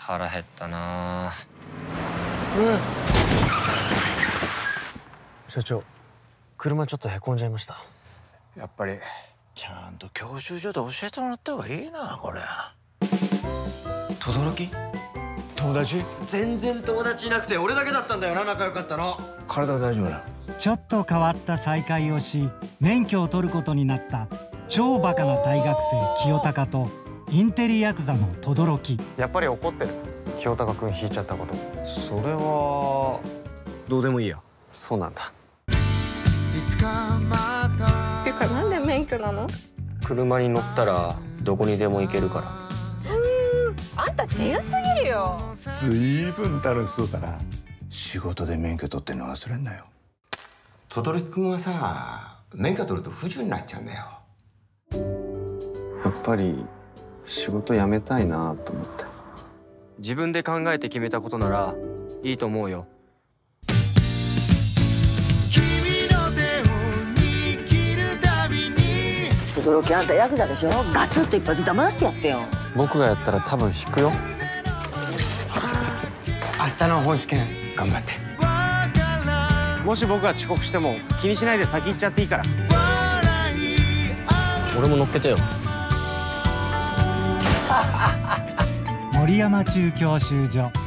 腹減ったな。 社長、車ちょっとへこんじゃいました。 やっぱりちゃんと教習所で教えてもらった方がいいな、これ。 轟？ 友達？ 全然友達いなくて俺だけだったんだよな、仲良かったの。 体大丈夫なの？ ちょっと変わった再会をし免許を取ることになった超バカな大学生清隆とインテリヤクザの轟。 やっぱり怒ってる。清隆君引いちゃったこと。それはどうでもいいや。 そうなんだ。 てかなんで免許なの？ 車に乗ったらどこにでも行けるから。 あんた自由すぎるよ。 ずいぶん楽しそうだな。仕事で免許取ってんの忘れんなよ。 轟君はさ、免許取ると不自由になっちゃうんだよ。 やっぱり仕事辞めたいなと思って。 自分で考えて決めたことならいいと思うよ。 轟、あんたヤクザでしょ。ガツッと一発騙してやってよ。 僕がやったら多分引くよ。 明日の本試験頑張って。もし僕が遅刻しても気にしないで先行っちゃっていいから。俺も乗っけてよ。 森山中教習所。